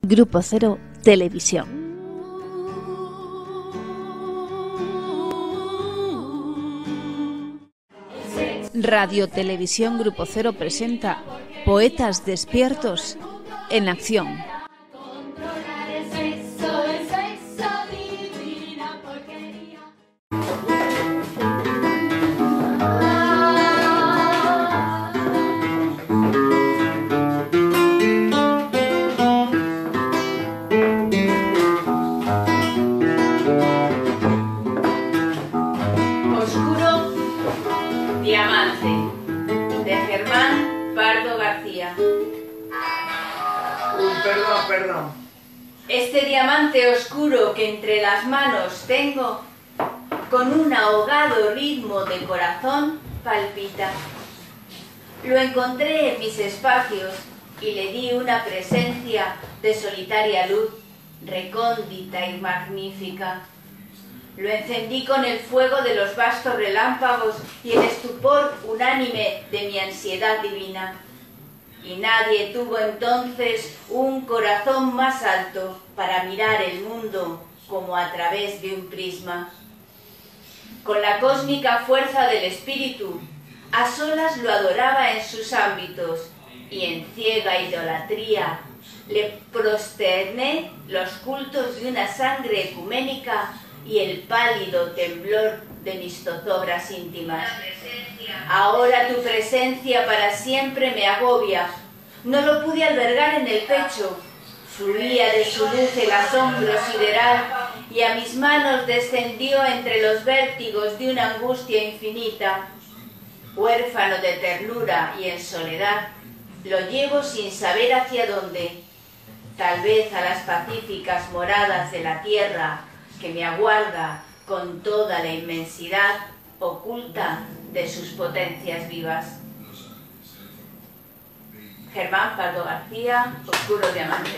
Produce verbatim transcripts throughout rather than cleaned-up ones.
Grupo Cero Televisión. Radio Televisión Grupo Cero presenta Poetas Despiertos en Acción. Perdón, perdón. Este diamante oscuro que entre las manos tengo, con un ahogado ritmo de corazón, palpita. Lo encontré en mis espacios y le di una presencia de solitaria luz, recóndita y magnífica. Lo encendí con el fuego de los vastos relámpagos y el estupor unánime de mi ansiedad divina. Y nadie tuvo entonces un corazón más alto para mirar el mundo como a través de un prisma. Con la cósmica fuerza del espíritu, a solas lo adoraba en sus ámbitos y en ciega idolatría le prosterné los cultos de una sangre ecuménica y el pálido temblor de mis zozobras íntimas. Ahora tu presencia para siempre me agobia. No lo pude albergar en el pecho. Fluía de su luz el asombro sideral y a mis manos descendió entre los vértigos de una angustia infinita. Huérfano de ternura y en soledad, lo llevo sin saber hacia dónde. Tal vez a las pacíficas moradas de la tierra que me aguarda con toda la inmensidad oculta de sus potencias vivas. Germán Pardo García, Oscuro Diamante.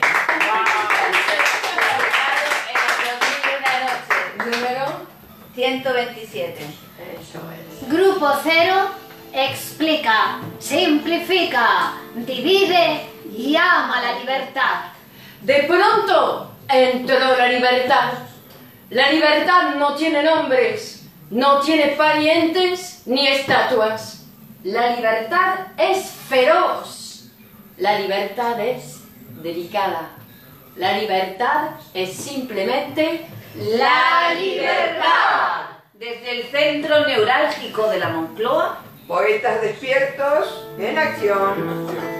En el número ciento veintisiete. Eso es. Grupo Cero explica, simplifica, divide y ama la libertad. De pronto entró la libertad. La libertad no tiene nombres, no tiene parientes ni estatuas. La libertad es feroz. La libertad es delicada. La libertad es simplemente la libertad. Desde el centro neurálgico de la Moncloa, Poetas Despiertos en Acción.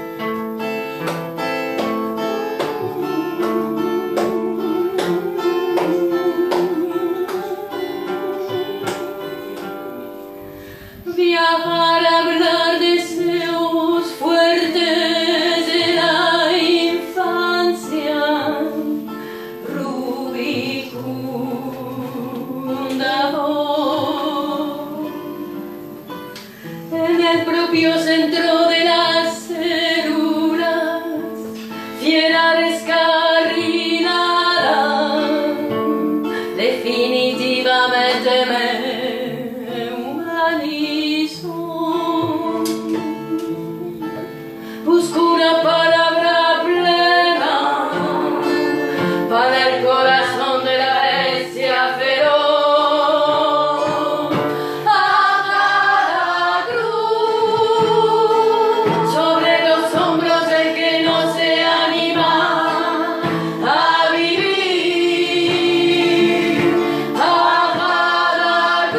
Viajar, hablar deseos fuertes de la infancia, rubicunda voz, en el propio centro de las células, fiera descarrilada, definitivamente me busco una palabra plena para el corazón de la bestia feroz. A cada cruz sobre los hombros del que no se anima a vivir. A cada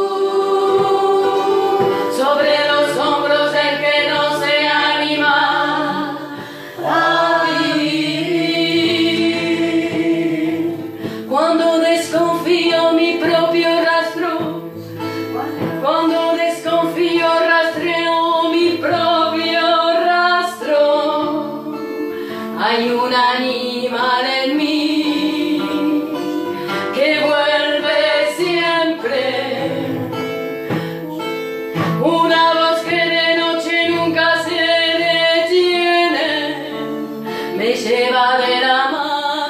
cruz sobre los hombros del que no se cuando desconfío mi propio rastro, cuando desconfío rastreo mi propio rastro, hay un animal en mí que vuelve siempre, una voz que de noche nunca se detiene, me lleva de la mano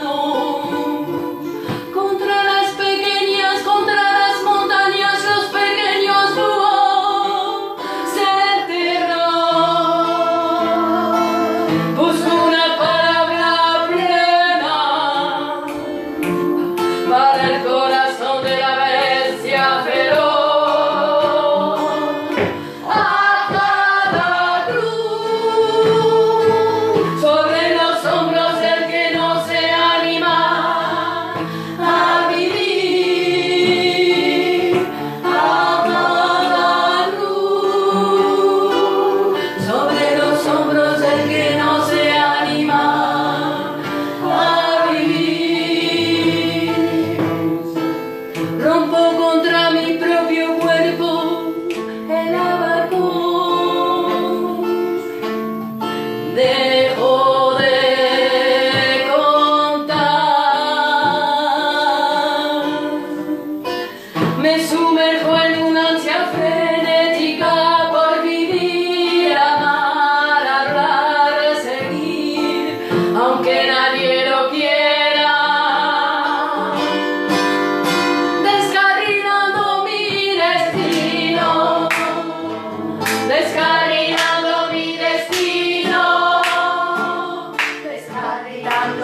contra las pequeñas, contra las montañas, los pequeños búhos del terror. Busco una palabra plena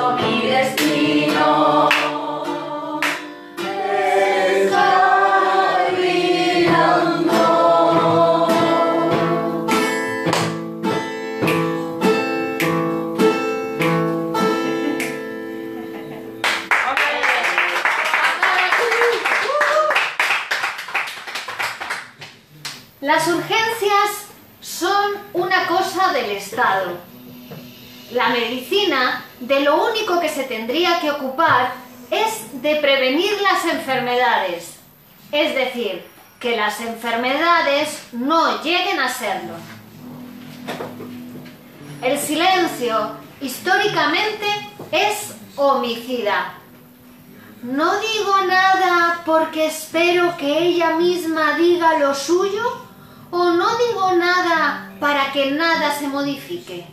cuando mi destino está brillando. Las urgencias son una cosa del Estado. La medicina, de lo único que se tendría que ocupar es de prevenir las enfermedades. Es decir, que las enfermedades no lleguen a serlo. El silencio, históricamente, es homicida. No digo nada porque espero que ella misma diga lo suyo, o no digo nada para que nada se modifique.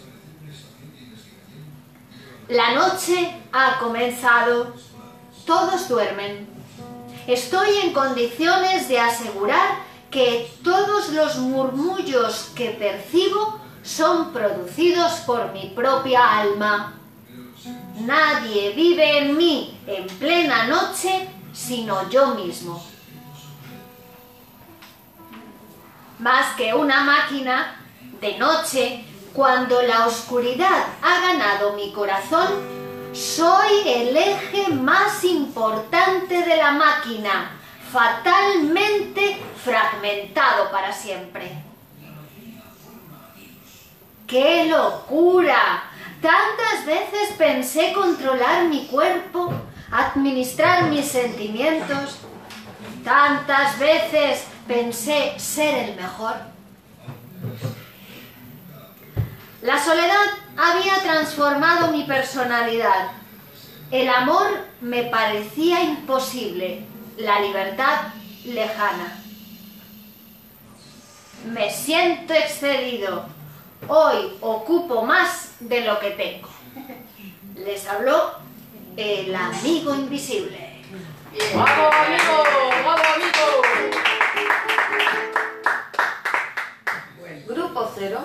La noche ha comenzado, todos duermen. Estoy en condiciones de asegurar que todos los murmullos que percibo son producidos por mi propia alma. Nadie vive en mí en plena noche sino yo mismo. Más que una máquina, de noche, cuando la oscuridad ha ganado mi corazón, soy el eje más importante de la máquina, fatalmente fragmentado para siempre. ¡Qué locura! Tantas veces pensé controlar mi cuerpo, administrar mis sentimientos. Tantas veces pensé ser el mejor. La soledad había transformado mi personalidad. El amor me parecía imposible, la libertad lejana. Me siento excedido. Hoy ocupo más de lo que tengo. Les habló el amigo invisible. ¡Vamos, amigo! ¡Vamos, amigo! Grupo cero.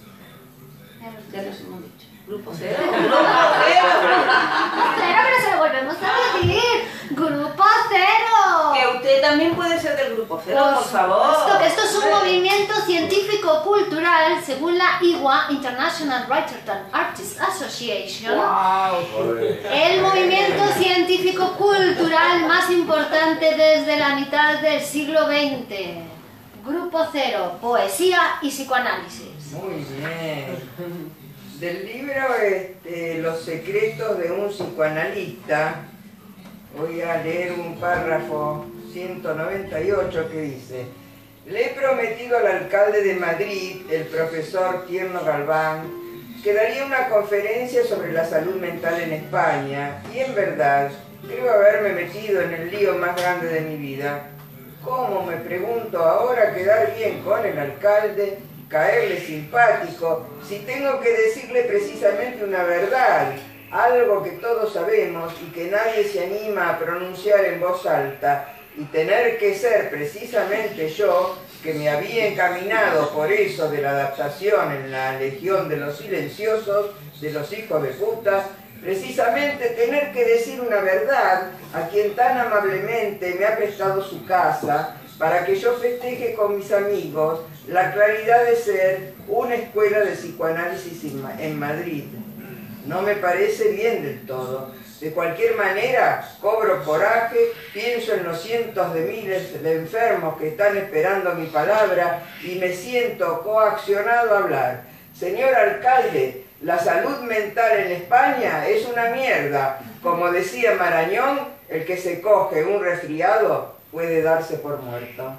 Ya los hemos dicho. Grupo cero. Grupo cero. Cero, pero se lo volvemos a decir. Grupo cero. Que usted también puede ser del grupo cero, por favor. Esto, que esto es un movimiento científico-cultural según la I W A, International Writers and Artists Association. Wow. El movimiento científico-cultural más importante desde la mitad del siglo veinte. Grupo cero, poesía y psicoanálisis. Muy bien. Del libro este, Los secretos de un psicoanalista, voy a leer un párrafo ciento noventa y ocho que dice: le he prometido al alcalde de Madrid, el profesor Tierno Galván, que daría una conferencia sobre la salud mental en España, y en verdad, creo haberme metido en el lío más grande de mi vida. ¿Cómo, me pregunto ahora, quedar bien con el alcalde, caerle simpático, si tengo que decirle precisamente una verdad, algo que todos sabemos y que nadie se anima a pronunciar en voz alta, y tener que ser precisamente yo, que me había encaminado por eso de la adaptación en la Legión de los Silenciosos, de los hijos de puta, precisamente tener que decir una verdad a quien tan amablemente me ha prestado su casa para que yo festeje con mis amigos la claridad de ser una escuela de psicoanálisis en Madrid. No me parece bien del todo. De cualquier manera, cobro coraje, pienso en los cientos de miles de enfermos que están esperando mi palabra y me siento coaccionado a hablar. Señor alcalde, la salud mental en España es una mierda. Como decía Marañón, el que se coge un resfriado puede darse por muerto.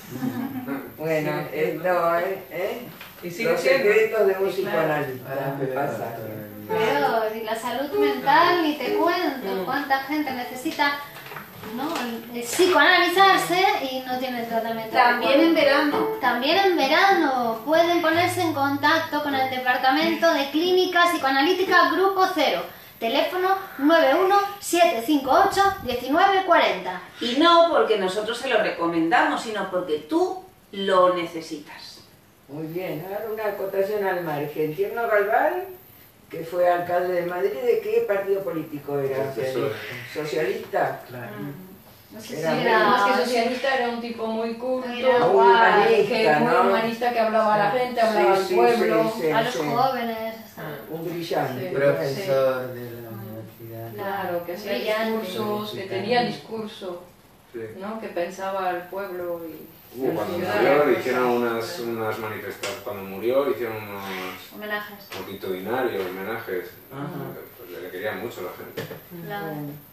Bueno, esto, ¿eh? ¿eh? Los secretos de un psicoanalista. Me pasa. Peor, y la salud mental, ni te cuento cuánta gente necesita, ¿no?, psicoanalizarse y no tiene tratamiento. También en verano. También en verano pueden ponerse en contacto con el Departamento de Clínica Psicoanalítica Grupo Cero. Teléfono nueve uno siete cinco ocho uno nueve cuatro cero. Y no porque nosotros se lo recomendamos, sino porque tú lo necesitas. Muy bien, ahora una acotación al margen. Tierno Galván, que fue alcalde de Madrid. ¿De qué partido político era? Socialista. ¿Socialista? Claro. No sé si Era era... Más que socialista, era un tipo muy culto, Era muy humanista, que muy ¿no? humanista, que hablaba a la gente, hablaba Sí, al sí, pueblo. sí, sí, a los sí. jóvenes. Un brillante. Sí. Profesor de la universidad. Claro, que hacía Brillante. discursos, que tenía discurso, Sí. ¿no? Que pensaba al pueblo y... Uh, cuando ciudad, murió pues, hicieron unas, pues, unas manifestaciones, cuando murió hicieron unos Homenajes. multitudinarios homenajes, Ajá. pues le quería mucho la gente. Claro.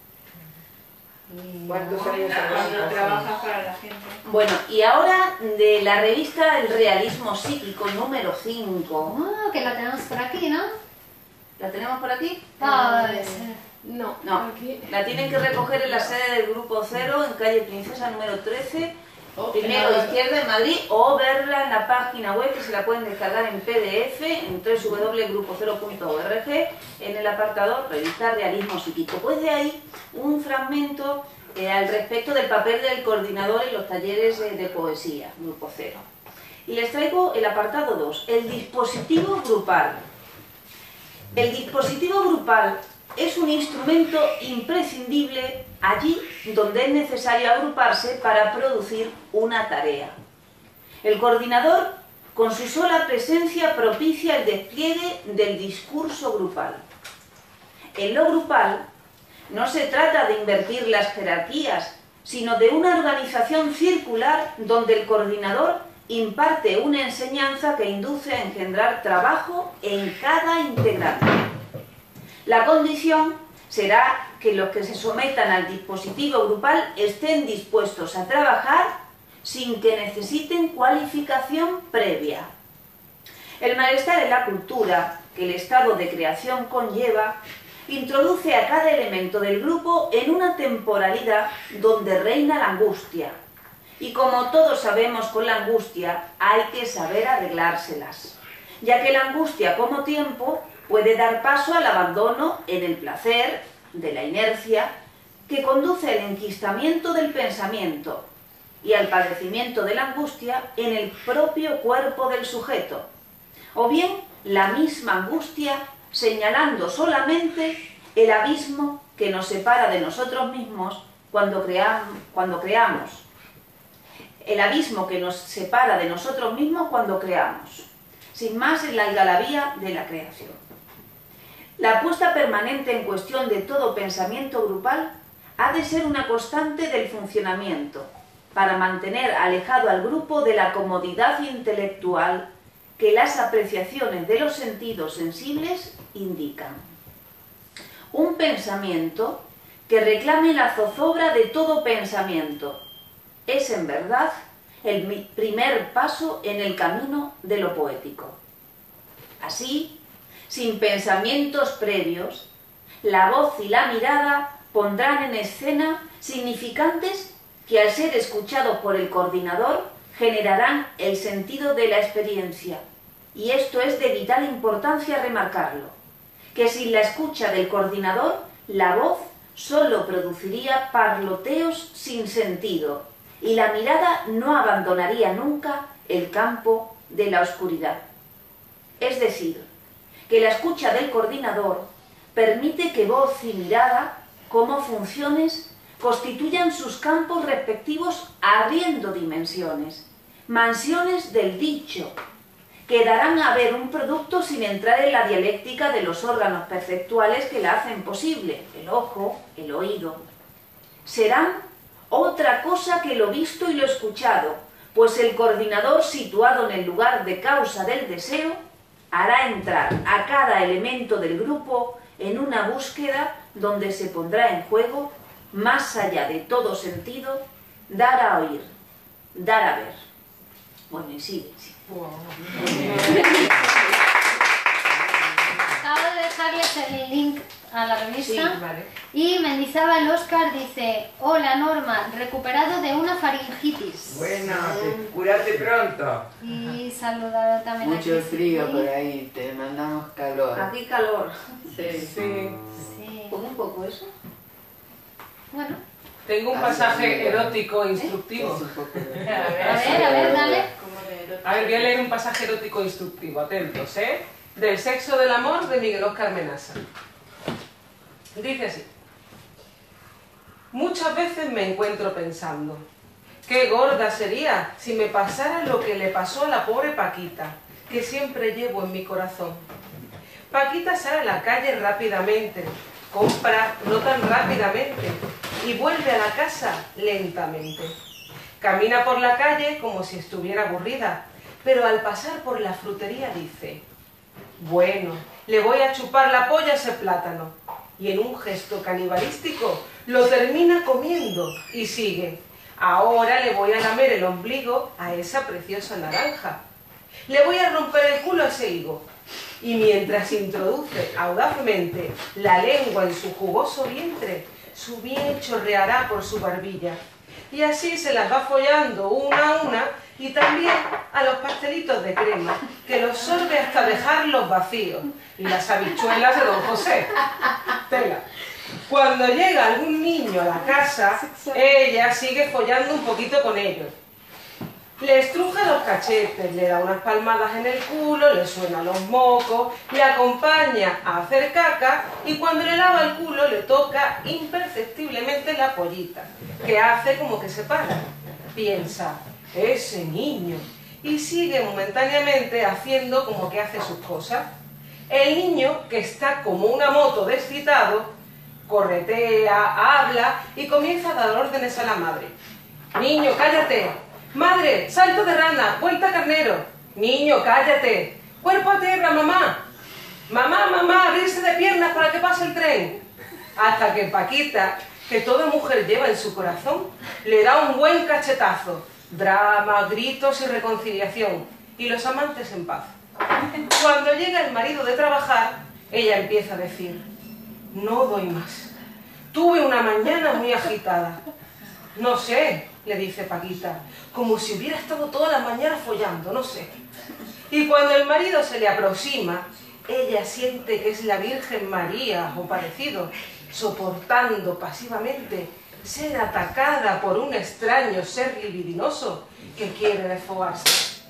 ¿Cuántos años Cuando habrá? trabajas para la gente. Bueno, y ahora de la revista El Realismo Psíquico número cinco. Oh, que la tenemos por aquí, ¿no? ¿La tenemos por aquí? Ah, debe ser. No, No. aquí... La tienen que recoger en la sede del Grupo Cero, en calle Princesa número trece, Oh, primero en la- izquierda en Madrid, o verla en la página web que se la pueden descargar en P D F en doble u doble u doble u punto grupo cero punto org en el apartado Revista Realismo Psíquico. Pues de ahí un fragmento eh, al respecto del papel del coordinador en los talleres de, de poesía, Grupo Cero. Y les traigo el apartado dos, el dispositivo grupal. El dispositivo grupal es un instrumento imprescindible allí donde es necesario agruparse para producir una tarea. El coordinador, con su sola presencia, propicia el despliegue del discurso grupal. En lo grupal no se trata de invertir las jerarquías, sino de una organización circular donde el coordinador imparte una enseñanza que induce a engendrar trabajo en cada integrante. La condición será que los que se sometan al dispositivo grupal estén dispuestos a trabajar sin que necesiten cualificación previa. El malestar en la cultura, que el estado de creación conlleva, introduce a cada elemento del grupo en una temporalidad donde reina la angustia. Y como todos sabemos, con la angustia hay que saber arreglárselas, ya que la angustia como tiempo puede dar paso al abandono en el placer, de la inercia, que conduce al enquistamiento del pensamiento y al padecimiento de la angustia en el propio cuerpo del sujeto, o bien la misma angustia señalando solamente el abismo que nos separa de nosotros mismos cuando creamos, cuando creamos. El abismo que nos separa de nosotros mismos cuando creamos, sin más en la algarabía de la creación. La apuesta permanente en cuestión de todo pensamiento grupal ha de ser una constante del funcionamiento, para mantener alejado al grupo de la comodidad intelectual que las apreciaciones de los sentidos sensibles indican. Un pensamiento que reclame la zozobra de todo pensamiento es, en verdad, el primer paso en el camino de lo poético. Así, sin pensamientos previos, la voz y la mirada pondrán en escena significantes que, al ser escuchados por el coordinador, generarán el sentido de la experiencia. Y esto es de vital importancia remarcarlo, que sin la escucha del coordinador, la voz solo produciría parloteos sin sentido, y la mirada no abandonaría nunca el campo de la oscuridad. Es decir, que la escucha del coordinador permite que voz y mirada, como funciones, constituyan sus campos respectivos abriendo dimensiones, mansiones del dicho, que darán a ver un producto sin entrar en la dialéctica de los órganos perceptuales que la hacen posible, el ojo, el oído. Serán otra cosa que lo visto y lo escuchado, pues el coordinador, situado en el lugar de causa del deseo, hará entrar a cada elemento del grupo en una búsqueda donde se pondrá en juego, más allá de todo sentido, dar a oír, dar a ver. Bueno, y sigue, sigue. Acabo de dejarles el link a la revista. Sí, vale. Y Mendizábal Óscar dice: hola Norma, recuperado de una faringitis. Bueno, te- curate pronto. Y saludado también a Mucho Cristi. frío por ahí, te mandamos calor. Aquí calor. Sí, sí. Sí. ¿Pongo un poco eso? Bueno, Tengo un Ah, pasaje sí. erótico Es instructivo. un poco de- a ver, a ver, dale. Como de A ver, voy a leer un pasaje erótico instructivo, atentos, ¿eh? del sexo del amor de Miguel Óscar Menaza. Dice así: muchas veces me encuentro pensando, qué gorda sería si me pasara lo que le pasó a la pobre Paquita, que siempre llevo en mi corazón. Paquita sale a la calle rápidamente, compra no tan rápidamente y vuelve a la casa lentamente. Camina por la calle como si estuviera aburrida, pero al pasar por la frutería dice: bueno, le voy a chupar la polla a ese plátano. Y en un gesto canibalístico lo termina comiendo y sigue: ahora le voy a lamer el ombligo a esa preciosa naranja. Le voy a romper el culo a ese higo. Y mientras introduce audazmente la lengua en su jugoso vientre, su bien chorreará por su barbilla. Y así se las va follando una a una, y también a los pastelitos de crema, que los sorbe hasta dejarlos vacíos, y las habichuelas de don José. Tela. Cuando llega algún niño a la casa, ella sigue follando un poquito con ellos. Le estruja los cachetes, le da unas palmadas en el culo, le suena los mocos, le acompaña a hacer caca y cuando le lava el culo le toca imperceptiblemente la pollita, que hace como que se para. Piensa: ese niño, y sigue momentáneamente haciendo como que hace sus cosas. El niño, que está como una moto descitado, corretea, habla y comienza a dar órdenes a la madre. Niño, cállate. Madre, salto de rana, vuelta carnero. Niño, cállate. Cuerpo a tierra, mamá. Mamá, mamá, abrirse de piernas para que pase el tren. Hasta que Paquita, que toda mujer lleva en su corazón, le da un buen cachetazo. Drama, gritos y reconciliación. Y los amantes en paz. Cuando llega el marido de trabajar, ella empieza a decir: no doy más. Tuve una mañana muy agitada. No sé, le dice Paquita, como si hubiera estado toda la mañana follando, no sé. Y cuando el marido se le aproxima, ella siente que es la Virgen María o parecido, soportando pasivamente ser atacada por un extraño ser libidinoso que quiere desfogarse.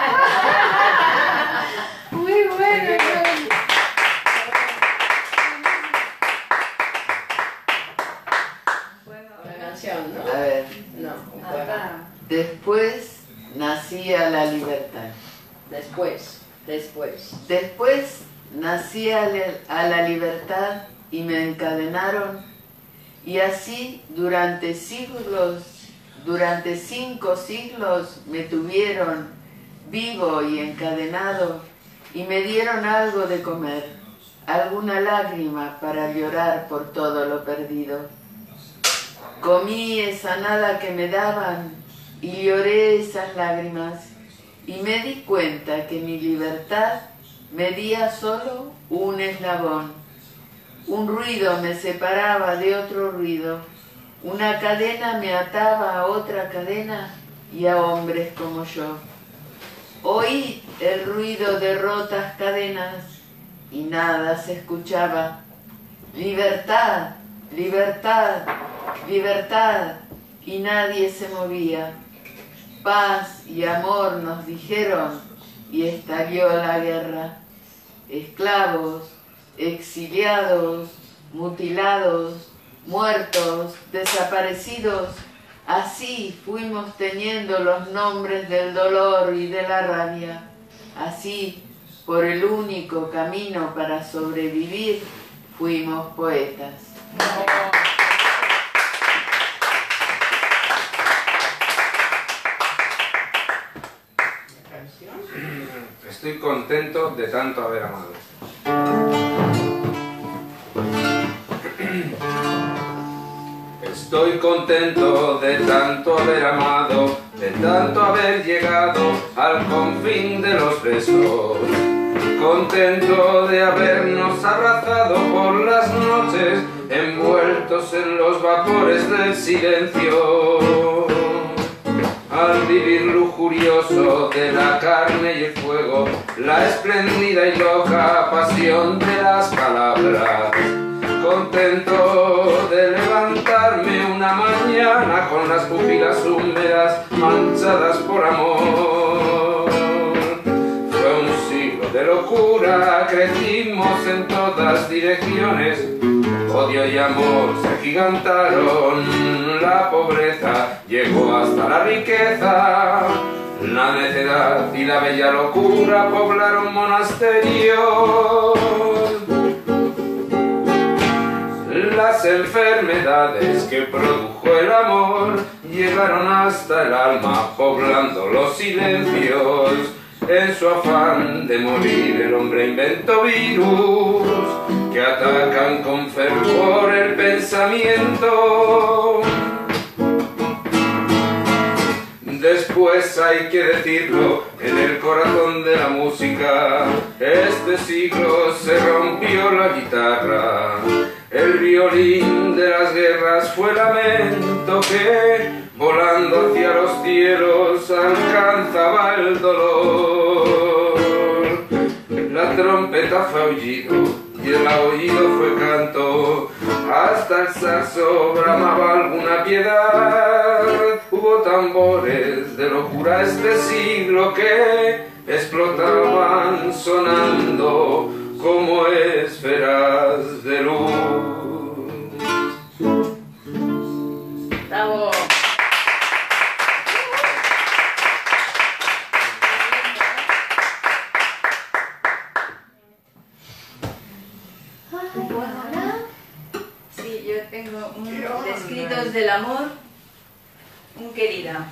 Muy bueno. ¿no? A ver, no, después nacía la libertad. Después, después. Después nací a la libertad y me encadenaron, y así durante siglos, durante cinco siglos me tuvieron vivo y encadenado, y me dieron algo de comer, alguna lágrima para llorar por todo lo perdido. Comí esa nada que me daban y lloré esas lágrimas y me di cuenta que mi libertad medía solo un eslabón. Un ruido me separaba de otro ruido, una cadena me ataba a otra cadena y a hombres como yo. Oí el ruido de rotas cadenas y nada se escuchaba. Libertad, libertad, libertad, y nadie se movía. Paz y amor nos dijeron y estalló la guerra. Esclavos, exiliados, mutilados, muertos, desaparecidos, así fuimos teniendo los nombres del dolor y de la rabia. Así, por el único camino para sobrevivir, fuimos poetas. Estoy contento de tanto haber amado. Estoy contento de tanto haber amado, de tanto haber llegado al confín de los besos. Contento de habernos abrazado por las noches, envueltos en los vapores del silencio. Al vivir lujurioso de la carne y el fuego, la espléndida y loca pasión de las palabras. Contento de levantarme una mañana con las pupilas húmedas manchadas por amor. Fue un siglo de locura que direcciones, odio y amor se agigantaron, la pobreza llegó hasta la riqueza, la necedad y la bella locura poblaron monasterios. Las enfermedades que produjo el amor llegaron hasta el alma, poblando los silencios. En su afán de morir el hombre inventó virus que atacan con fervor el pensamiento. Después hay que decirlo, en el corazón de la música este siglo se rompió la guitarra. El violín de las guerras fue lamento que, volando hacia los cielos, alcanzaba el dolor. La trompeta fue aullido y el aullido fue canto, hasta el saxo bramaba alguna piedad. Hubo tambores de locura este siglo que explotaban sonando como esferas de luz. ¡Bravo! Sí, yo tengo un Descritos del amor, un querida.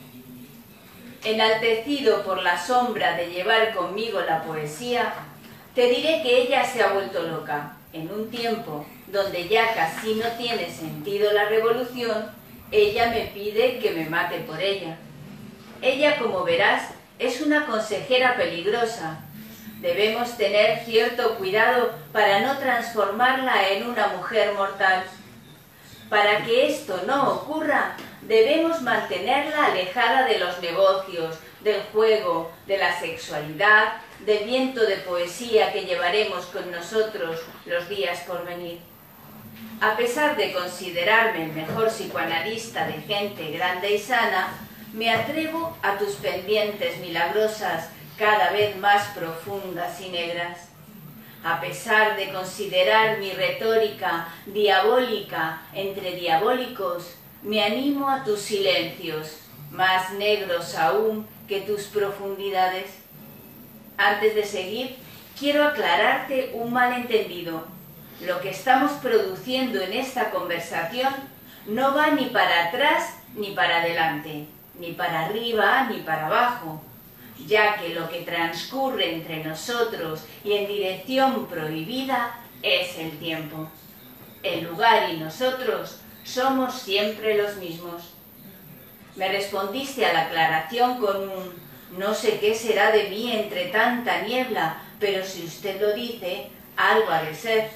Enaltecido por la sombra de llevar conmigo la poesía, te diré que ella se ha vuelto loca. En un tiempo donde ya casi no tiene sentido la revolución, ella me pide que me mate por ella. Ella, como verás, es una consejera peligrosa. Debemos tener cierto cuidado para no transformarla en una mujer mortal. Para que esto no ocurra, debemos mantenerla alejada de los negocios, del juego, de la sexualidad, del viento de poesía que llevaremos con nosotros los días por venir. A pesar de considerarme el mejor psicoanalista de gente grande y sana, me atrevo a tus pendientes milagrosas, cada vez más profundas y negras. A pesar de considerar mi retórica diabólica entre diabólicos, me animo a tus silencios, más negros aún que tus profundidades. Antes de seguir, quiero aclararte un malentendido. Lo que estamos produciendo en esta conversación no va ni para atrás ni para adelante, ni para arriba ni para abajo, ya que lo que transcurre entre nosotros y en dirección prohibida es el tiempo. El lugar y nosotros somos siempre los mismos. Me respondiste a la aclaración con un no sé qué será de mí entre tanta niebla, pero si usted lo dice, algo ha de ser.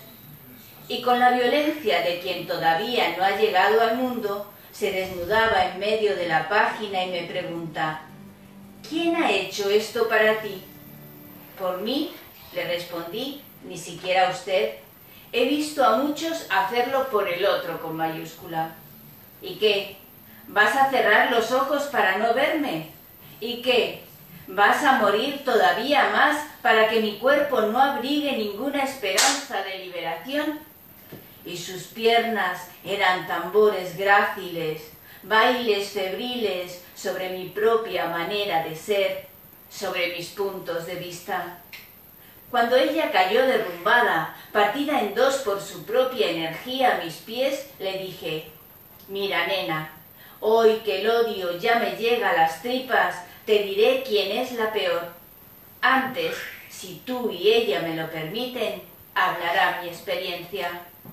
Y con la violencia de quien todavía no ha llegado al mundo, se desnudaba en medio de la página y me pregunta: ¿quién ha hecho esto para ti? Por mí, le respondí, ni siquiera usted. He visto a muchos hacerlo por el otro con mayúscula. ¿Y qué? ¿Vas a cerrar los ojos para no verme? ¿Y qué? ¿Vas a morir todavía más para que mi cuerpo no abrigue ninguna esperanza de liberación? Y sus piernas eran tambores gráciles, bailes febriles sobre mi propia manera de ser, sobre mis puntos de vista. Cuando ella cayó derrumbada, partida en dos por su propia energía a mis pies, le dije: mira, nena, hoy que el odio ya me llega a las tripas, te diré quién es la peor. Antes, si tú y ella me lo permiten, hablará mi experiencia.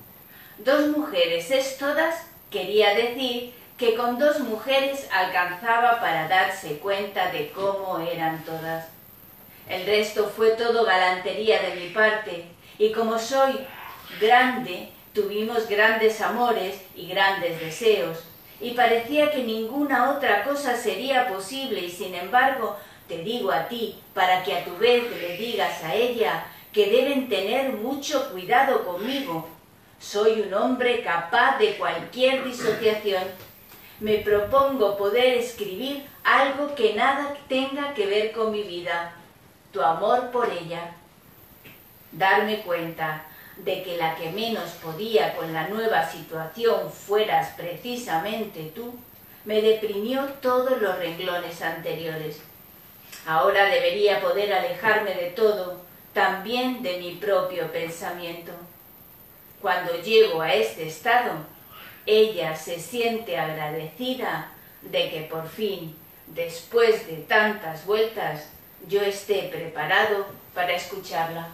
Dos mujeres es todas, quería decir que con dos mujeres alcanzaba para darse cuenta de cómo eran todas. El resto fue todo galantería de mi parte, y como soy grande, tuvimos grandes amores y grandes deseos, y parecía que ninguna otra cosa sería posible, y sin embargo te digo a ti, para que a tu vez le digas a ella, que deben tener mucho cuidado conmigo. Soy un hombre capaz de cualquier disociación. Me propongo poder escribir algo que nada tenga que ver con mi vida, tu amor por ella. Darme cuenta, de que la que menos podía con la nueva situación fueras precisamente tú, me deprimió todos los renglones anteriores. Ahora debería poder alejarme de todo, también de mi propio pensamiento. Cuando llego a este estado, ella se siente agradecida de que por fin, después de tantas vueltas, yo esté preparado para escucharla.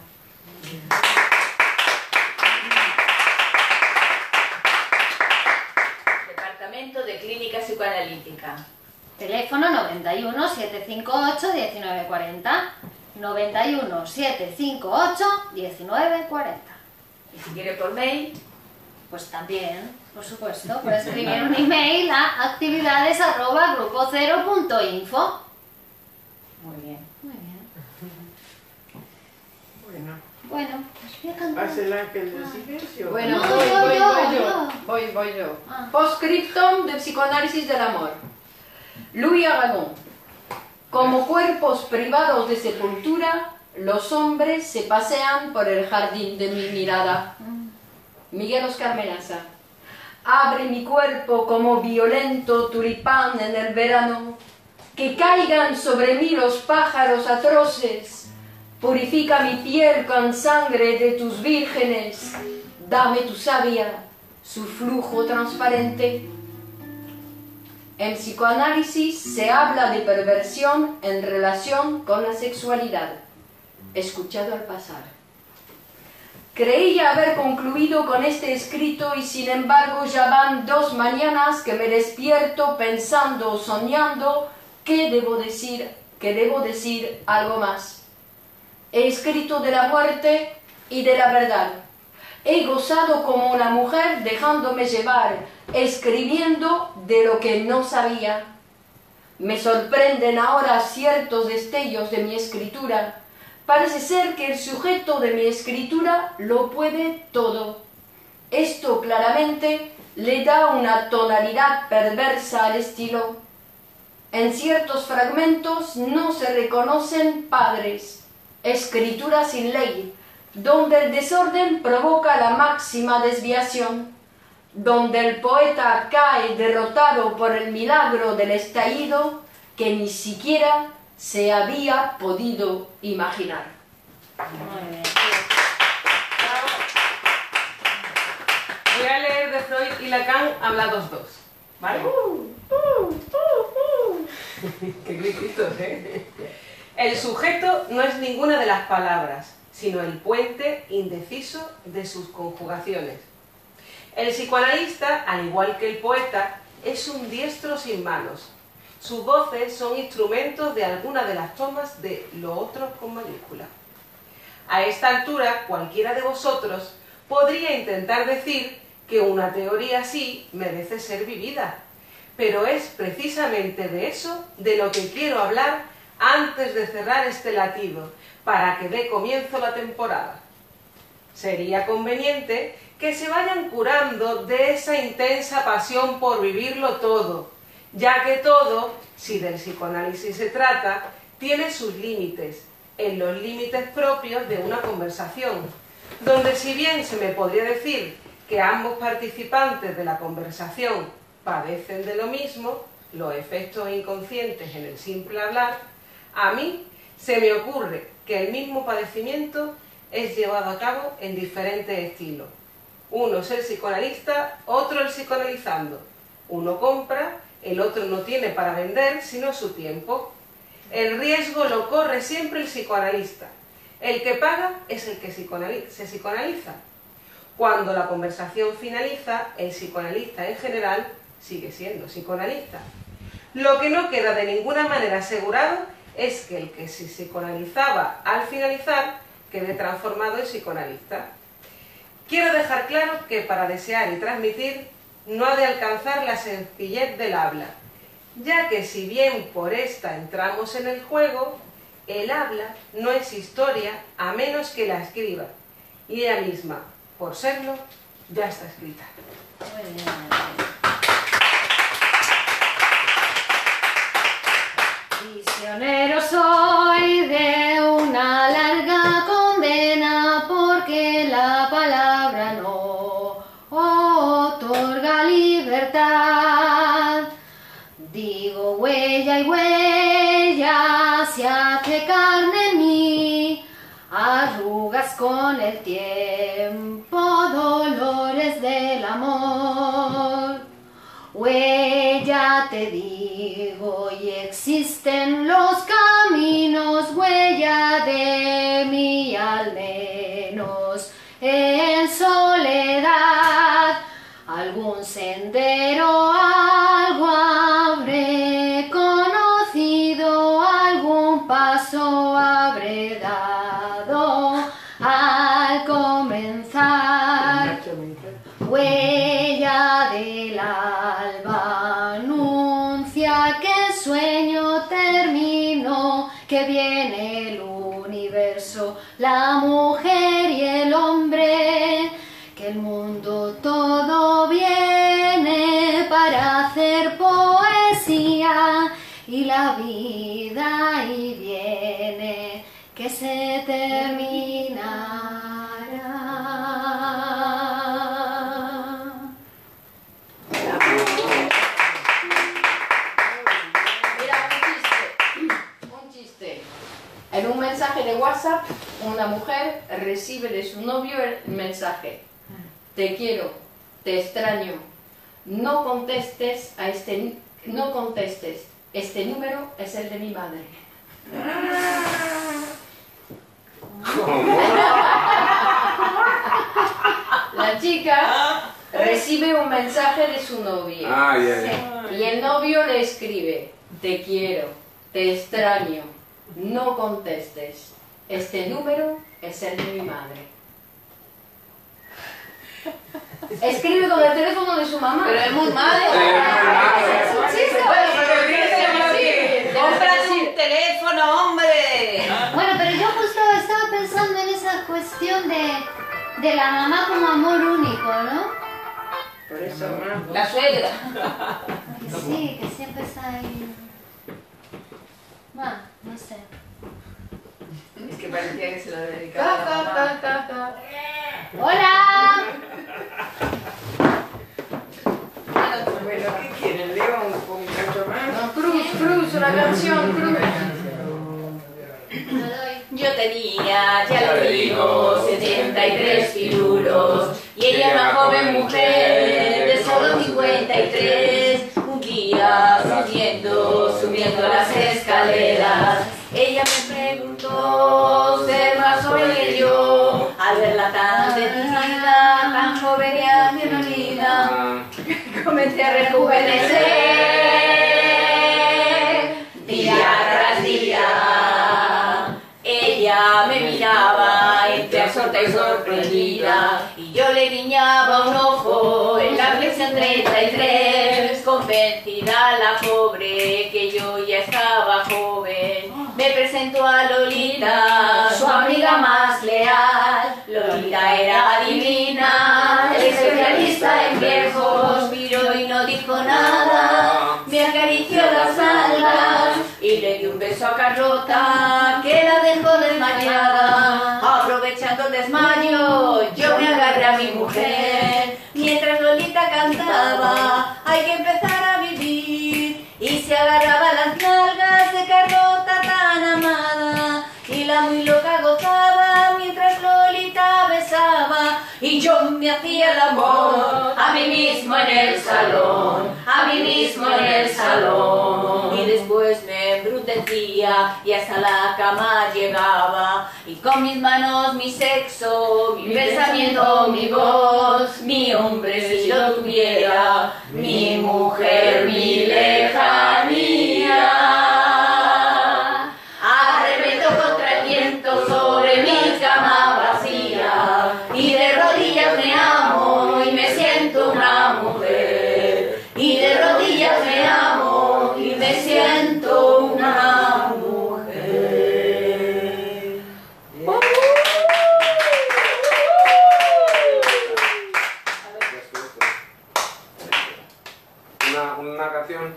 Departamento de Clínica Psicoanalítica. Teléfono noventa y uno, setecientos cincuenta y ocho, diecinueve cuarenta. noventa y uno, setecientos cincuenta y ocho, diecinueve cuarenta. Y si quiere por mail, pues también, por supuesto, puede escribir un email a actividades arroba grupo cero punto info. Muy bien. Muy bien. Bueno, Bueno, pues voy a cantar. hace el ángel del silencio. Bueno, No, voy, yo, voy, yo, voy yo. yo. Voy, voy yo. Ah. Postscriptum de psicoanálisis del amor. Louis Aragon. Como cuerpos privados de sepultura, los hombres se pasean por el jardín de mi mirada. Miguel Oscar Menaza. Abre mi cuerpo como violento tulipán en el verano. Que caigan sobre mí los pájaros atroces. Purifica mi piel con sangre de tus vírgenes. Dame tu savia, su flujo transparente. En psicoanálisis se habla de perversión en relación con la sexualidad. Escuchado al pasar. Creía haber concluido con este escrito y sin embargo ya van dos mañanas que me despierto pensando o soñando que debo decir, que debo decir algo más. He escrito de la muerte y de la verdad. He gozado como una mujer dejándome llevar, escribiendo de lo que no sabía. Me sorprenden ahora ciertos destellos de mi escritura. Parece ser que el sujeto de mi escritura lo puede todo. Esto claramente le da una tonalidad perversa al estilo. En ciertos fragmentos no se reconocen padres. Escritura sin ley, donde el desorden provoca la máxima desviación, donde el poeta cae derrotado por el milagro del estallido que ni siquiera se había podido imaginar. Muy bien. Voy a leer de Freud y Lacan hablados dos, ¿vale? ¡Qué grititos, eh! El sujeto no es ninguna de las palabras, sino el puente indeciso de sus conjugaciones. El psicoanalista, al igual que el poeta, es un diestro sin manos. Sus voces son instrumentos de alguna de las tomas de lo otro con mayúscula. A esta altura, cualquiera de vosotros podría intentar decir que una teoría así merece ser vivida, pero es precisamente de eso de lo que quiero hablar antes de cerrar este latido, para que dé comienzo la temporada. Sería conveniente que se vayan curando de esa intensa pasión por vivirlo todo, ya que todo, si del psicoanálisis se trata, tiene sus límites, en los límites propios de una conversación, donde si bien se me podría decir que ambos participantes de la conversación padecen de lo mismo, los efectos inconscientes en el simple hablar, a mí se me ocurre que el mismo padecimiento es llevado a cabo en diferentes estilos. Uno es el psicoanalista, otro el psicoanalizando. Uno compra, el otro no tiene para vender sino su tiempo. El riesgo lo corre siempre el psicoanalista. El que paga es el que psicoanaliza, se psicoanaliza. Cuando la conversación finaliza, el psicoanalista en general sigue siendo psicoanalista. Lo que no queda de ninguna manera asegurado es que el que se psicoanalizaba al finalizar quede transformado en psicoanalista. Quiero dejar claro que para desear y transmitir no ha de alcanzar la sencillez del habla, ya que si bien por esta entramos en el juego, el habla no es historia a menos que la escriba, y ella misma, por serlo, ya está escrita. Muy bien. Prisionero soy de una larga condena porque la palabra se hace carne en mí, arrugas con el tiempo, dolores del amor. Huella te digo y existen los caminos, huella de mí al menos en soledad. Algún sendero, algo habré conocido, algún paso habré dado al comenzar. Huella del alba anuncia que el sueño terminó, que viene el universo, la mujer y el hombre, que el mundo todo viene para hacer poesía y la vida y viene que se terminará. En un mensaje de WhatsApp, una mujer recibe de su novio el mensaje: te quiero, te extraño, no contestes a este, no contestes, este número es el de mi madre. ¿Cómo? La chica recibe un mensaje de su novio Ay, ay. y el novio le escribe: te quiero, te extraño, no contestes, este número es el de mi madre. Escribe con el teléfono de su mamá. Pero es muy malo. Es un chiste. Bueno, pero dice, cómprate un teléfono, hombre. Bueno, pero yo justo estaba pensando en esa cuestión de, de la mamá como amor único, ¿no? Por eso, La suegra. Que sí, que siempre está ahí. Bueno, no sé. Es que parecía que se lo Ta, dedicaba a la ta, mamá. ta, ta, ta. ¡Hola! bueno, ¿qué quieren? ¿Leo un, un cacho más? No, Cruz, Cruz, una canción, Cruz. Yo tenía, ya lo digo, setenta y tres pirulos y ella una joven mujer de solo cincuenta y tres. Un día subiendo, subiendo las escaleras, ella me preguntó ser más joven que yo. Al verla tan decidida, tan joven y añadida, comencé a rejuvenecer día tras día. Ella me miraba entre absorta y sorprendida y yo le guiñaba un ojo en la flexión treinta y tres. Convencida la pobre que yo ya estaba joven, me presentó a Lolita, su amiga más leal. Lolita era adivina, especialista en viejos, miró y no dijo nada, me acarició las algas y le di un beso a Carlota, que la dejó desmayada. Aprovechando el desmayo, yo me agarré a mi mujer, mientras Lolita cantaba, hay que empezar a vivir, y se agarraba las nalgas de Carlota tan amada, y la muy loca gozaba, mientras Lolita besaba, y yo me hacía el amor, a mí mismo en el salón, a mí mismo en el salón, y después me embrutecía, y hasta la cama llegaba, y con mis manos mi sexo, mi pensamiento, mi voz, mi hombre si lo tuviera, mi mujer, mi lejanía. Arremeto contra el viento sobre mi cama vacía, y de rodillas me amo y me siento una mujer, y de rodillas me amo y me siento una mujer. Una, una canción.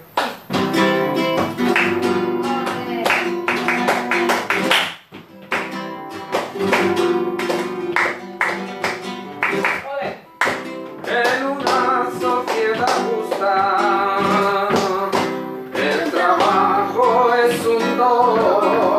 En una sociedad justa, el trabajo es un don.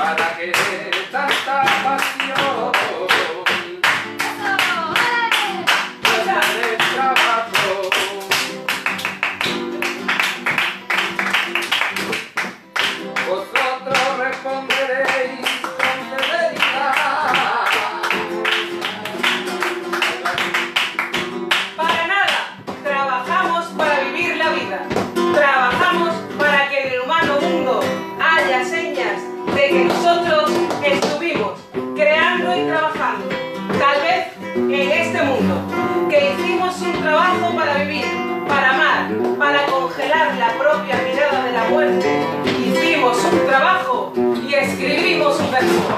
para que tanta pasión. Vosotros responderéis con severidad. Para nada, trabajamos para vivir la vida. Trabajamos para que en el humano mundo haya señas de que nosotros estuvimos creando y trabajando. Tal vez en este mundo, que hicimos un trabajo para vivir, para amar, para congelar la propia mirada de la muerte. Hicimos un trabajo y escribimos un verso.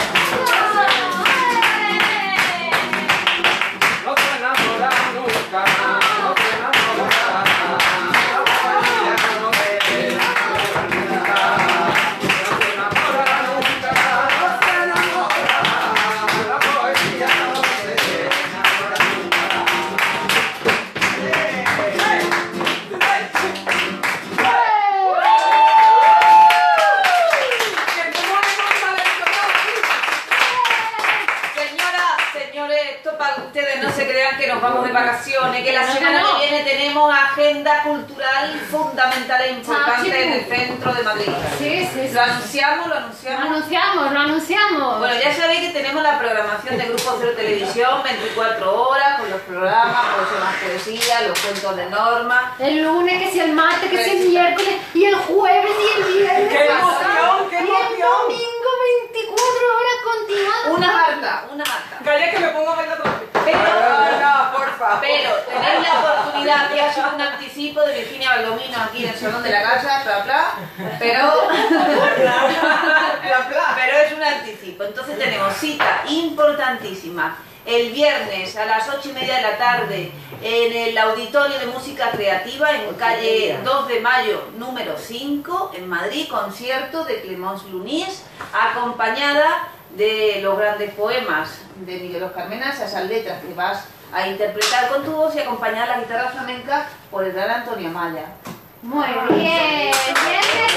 No te enamorarás nunca, no te enamorarás. La poesía no te enamorará nunca, no te enamorará nunca, no te enamorará. La poesía no te enamorará Señoras, señores, esto para ustedes no se crean que nos vamos de vacaciones, que la No, semana no, no. que viene tenemos agenda cultural fundamental e importante en el centro de Madrid. Sí, sí, sí. ¿Lo anunciamos? ¿Lo Lo anunciamos? anunciamos, lo anunciamos. Bueno, ya sabéis que tenemos la programación de Grupo Cero Televisión, veinticuatro horas, con los programas, pues más poesía, los cuentos de Norma. El lunes, que si el martes, que si el miércoles, y el jueves y el viernes. ¡Qué emoción, qué Y el emoción! domingo, veinticuatro horas continuadas. Una harta, una harta. Calla que me pongo a verla otra vez. Pero, No, por favor. pero tenéis la oportunidad de hacer un anticipo de Virginia Baldomino aquí en el salón de la casa, bla, bla, pero, pero es un anticipo. Entonces tenemos cita importantísima el viernes a las ocho y media de la tarde en el Auditorio de Música Creativa en calle dos de mayo número cinco en Madrid, concierto de Clemence Lunis, acompañada de los grandes poemas de Miguel Óscar Menas, esas letras que vas a interpretar con tu voz y acompañar la guitarra flamenca por el gran Antonio Amaya. Muy bien. Viernes,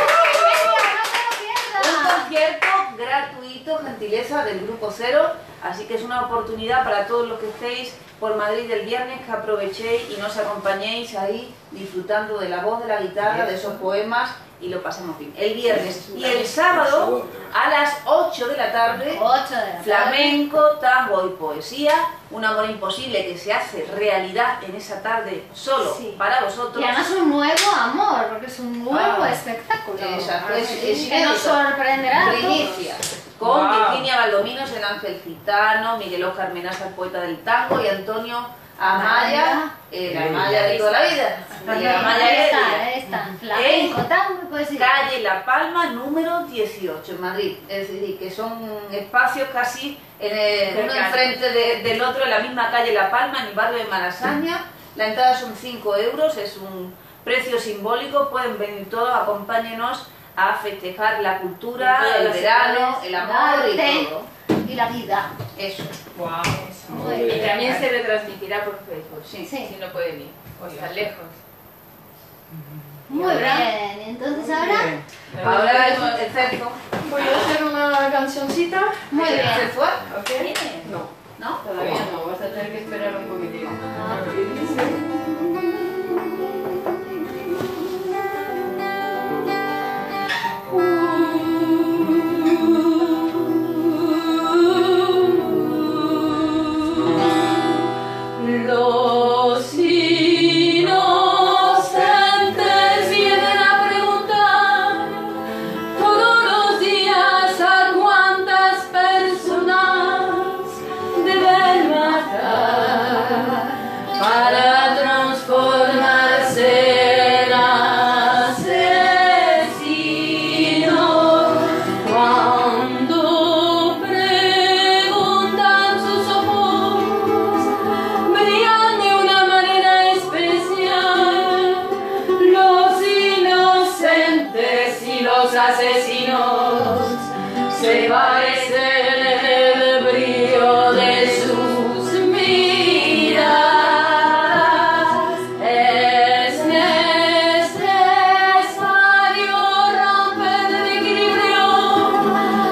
Un concierto gratuito, gentileza del Grupo Cero, así que es una oportunidad para todos los que estéis por Madrid el viernes, que aprovechéis y nos acompañéis ahí disfrutando de la voz, de la guitarra, de esos poemas y lo pasemos bien. El viernes y el sábado a las ocho de la tarde, ocho de la tarde. flamenco, tango y poesía, un amor imposible que se hace realidad en esa tarde solo Sí. para vosotros. Y además un nuevo amor, porque es un nuevo Ah, espectáculo. exacto, Así es- es que nos inédito. sorprenderá a todos. Primicia. Con Wow. Virginia Baldominos en Ángel Gitano, Miguel Óscar Menas, el poeta del tango, y Antonio Amaya, el Amaya de toda la vida. El Amaya Ahí Heredia. está, ahí está. Flamenco, tango y poesía. Calle La Palma, número dieciocho, en Madrid. Es decir, que son espacios casi en el- uno Cercanos. enfrente de- del otro, en la misma calle La Palma, en el barrio de Malasaña. La entrada son cinco euros, es un precio simbólico. Pueden venir todos, acompáñenos a festejar la cultura, Todas el las verano, edades, el amor y arte. todo. Y la vida. Eso. Wow. Muy Y bien. también se retransmitirá por Facebook, Sí. Sí. si no pueden ir, o están lejos. Muy bien. Entonces ahora, Ahora es el cerco. Voy a hacer una cancioncita. muy bien. ¿Se fue? ¿Ok? No, ¿No? todavía no. Vas a tener que esperar un poquitito. Los inocentes vienen a preguntar todos los días a cuántas personas deben matar para transformarse en asesinos. Cuando preguntan sus ojos brillan de una manera especial. Los inocentes y los asesinos se parecen en el brillo de sus miradas. Es necesario romper el equilibrio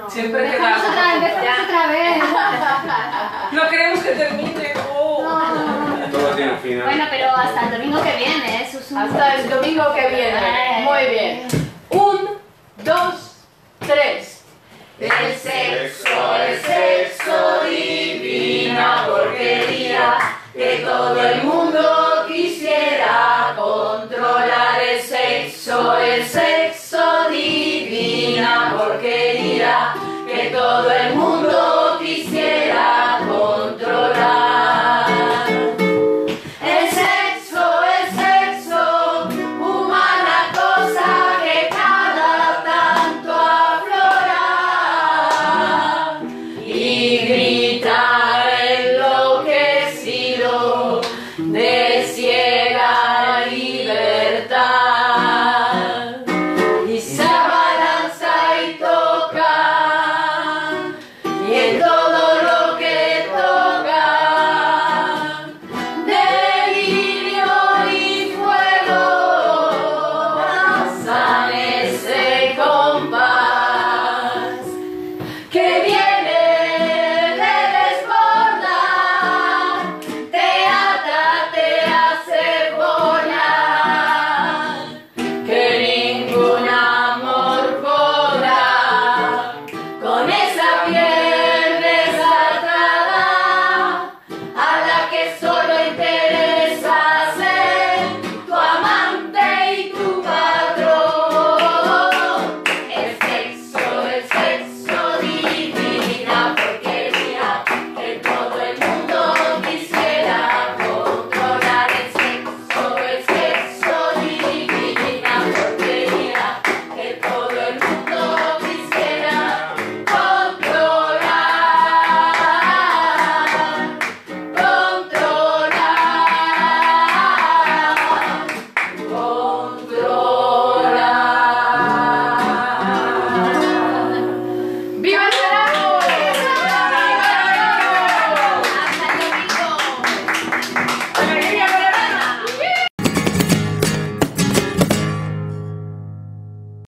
no. Siempre Empezamos quedamos. otra vez, empezamos otra vez. No queremos que termine. Oh. Todo tiene un final. Bueno, pero hasta el domingo que viene, eso es un... Hasta el domingo que viene. Muy bien. Un, dos,